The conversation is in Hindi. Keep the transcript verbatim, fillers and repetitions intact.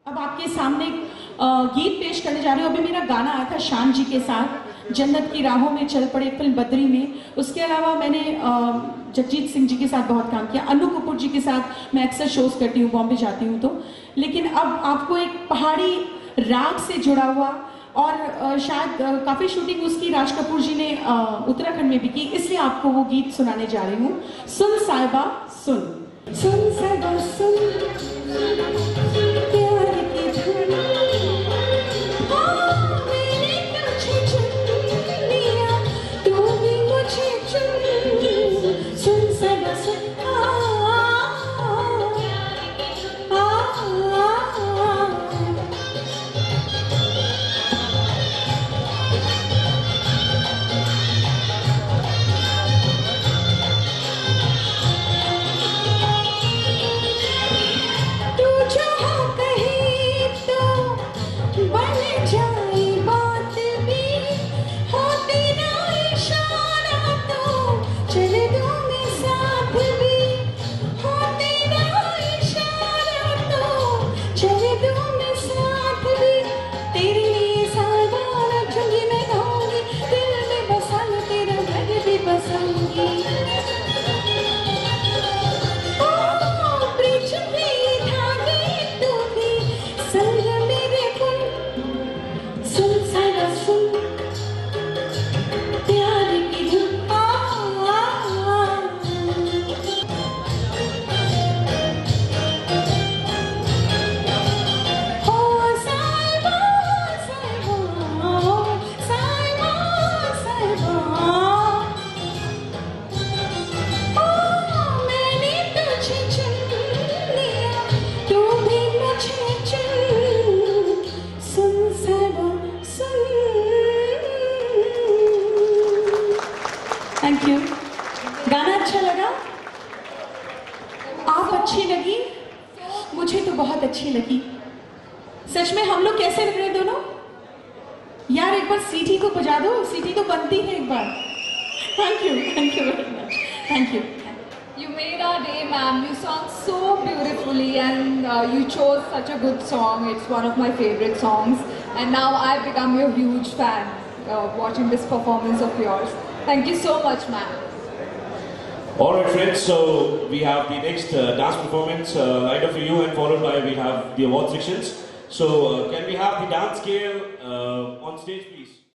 अब आपके सामने गीत पेश करने जा रही हूँ। अभी मेरा गाना आया था शान जी के साथ, जन्नत की राहों में चल पड़े फिल्म बद्री में। उसके अलावा मैंने जगजीत सिंह जी के साथ बहुत काम किया, अनु कपूर जी के साथ मैं अक्सर शोज करती हूँ, बॉम्बे जाती हूँ तो। लेकिन अब आपको एक पहाड़ी राग से जुड़ा हुआ, और शायद काफ़ी शूटिंग उसकी राज कपूर जी ने उत्तराखंड में भी की, इसलिए आपको वो गीत सुनाने जा रही हूँ। सुन साहिबा सुन, सुन साहिबा सुन, थैंक यू। गाना अच्छा लगा? आप अच्छी लगी? मुझे तो बहुत अच्छी लगी। सच में हम लोग कैसे लग रहे दोनों? यार एक बार सीटी को बजा दो, सीटी तो बनती है एक बार। Thank you, thank you very much, thank you. You made our day, ma'am. You sung so beautifully, and uh, you chose such a good song. It's one of my favorite songs, and now I've become your huge fan uh, watching this performance of yours. Thank you so much, ma'am. All right, friends. So we have the next uh, dance performance uh, lined up for you, and followed by we have the award sections. So uh, can we have the dance scale uh, on stage, please?